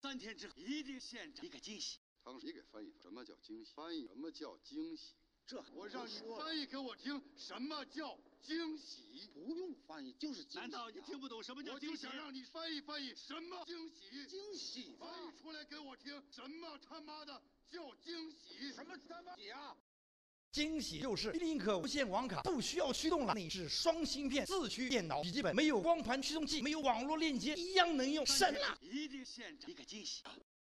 3天之后一定现场一个惊喜。 汤叔，你给翻译什么叫惊喜？翻译什么叫惊喜？ 这我让你翻译给我听，什么叫惊喜？ 不用翻译，就是惊喜。难道你听不懂什么叫惊喜？ 我就想让你翻译翻译什么惊喜？ 惊喜翻译出来给我听，什么他妈的叫惊喜？什么他妈喜啊？ 惊喜就是立刻无线网卡，不需要驱动了，内置双芯片自驱电脑笔记本，没有光盘驱动器，没有网络链接，一样能用，神了！ 一定现场一个惊喜。